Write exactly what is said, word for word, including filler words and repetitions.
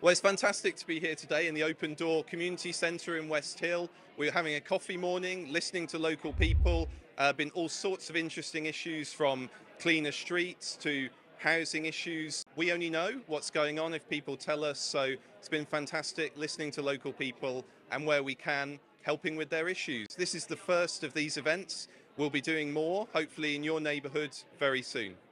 Well, it's fantastic to be here today in the Open Door Community Centre in West Hill. We're having a coffee morning, listening to local people. Uh, been all sorts of interesting issues, from cleaner streets to housing issues. We only know what's going on if people tell us, so it's been fantastic listening to local people and, where we can, helping with their issues. This is the first of these events. We'll be doing more, hopefully in your neighbourhood very soon.